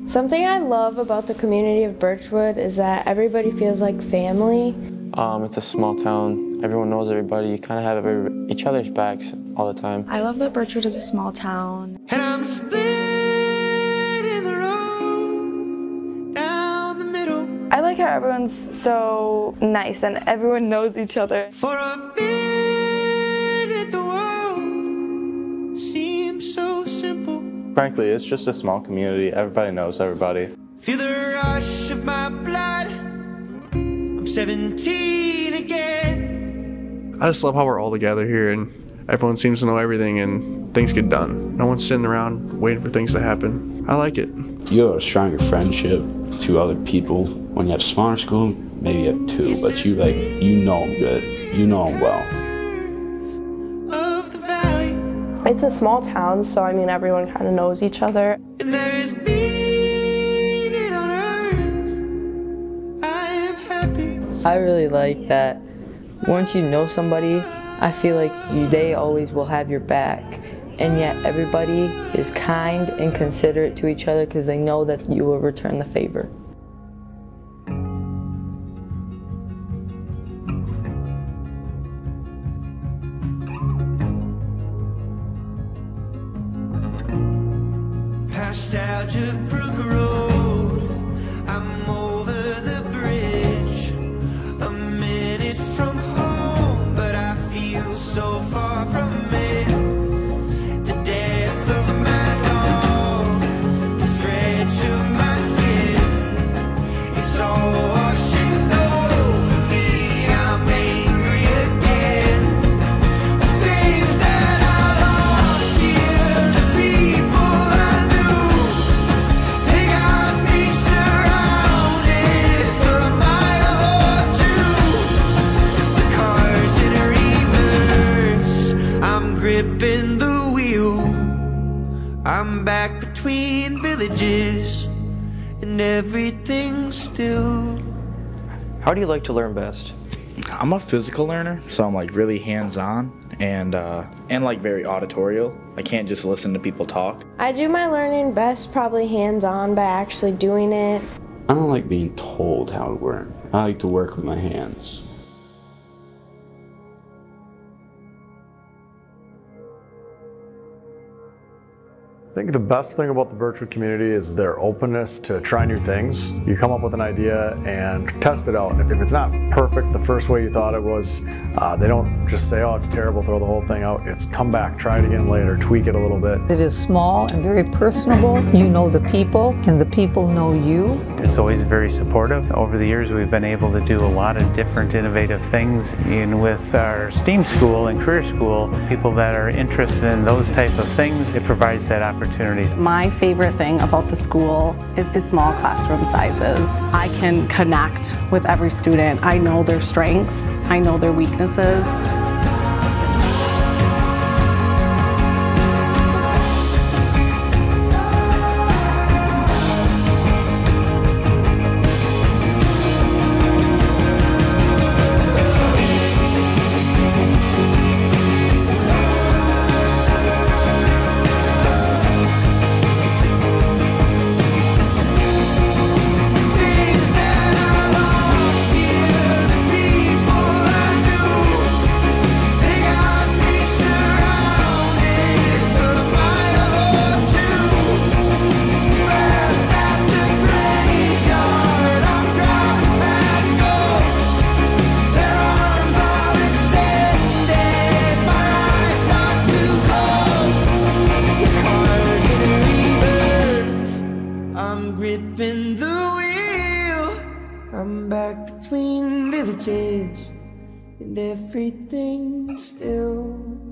Something I love about the community of Birchwood is that everybody feels like family. It's a small town. Everyone knows everybody. You kind of have each other's backs all the time. I love that Birchwood is a small town. And I'm split in the road down the middle. I like how everyone's so nice and everyone knows each other. For a minute the world seems so simple. Frankly, it's just a small community. Everybody knows everybody. Feel the rush of my blood. I'm 17 again. I just love how we're all together here and everyone seems to know everything and things get done. No one's sitting around waiting for things to happen. I like it. You have a stronger friendship to other people. When you have smaller school, maybe you have two, but you know them good. You know them well. It's a small town, so I mean everyone kind of knows each other. And there is meaning on earth. I am happy. I really like that once you know somebody, I feel like they always will have your back. And yet everybody is kind and considerate to each other because they know that you will return the favor. Past Algebrook Road, I'm over the bridge. A minute from home, but I feel so far from it. The depth of my dog, the stretch of my skin, it's all washing over me. I'm angry again. The things that I lost here, the people I knew, they got me surrounded for a mile or two. The car's in reverse, I'm gripping the wheel. I'm back between villages and everything's still. How do you like to learn best? I'm a physical learner, so I'm like really hands-on and like very auditorial. I can't just listen to people talk. I do my learning best probably hands-on by actually doing it. I don't like being told how to work. I like to work with my hands. I think the best thing about the Birchwood community is their openness to try new things. You come up with an idea and test it out. And if it's not perfect the first way you thought it was, they don't just say, oh, it's terrible, throw the whole thing out. It's come back, try it again later, tweak it a little bit. It is small and very personable. You know the people, and the people know you. It's always very supportive. Over the years, we've been able to do a lot of different innovative things. And with our STEAM school and career school, people that are interested in those type of things, it provides that opportunity. My favorite thing about the school is the small classroom sizes. I can connect with every student. I know their strengths, I know their weaknesses. I'm gripping the wheel. I'm back between villages and everything's still.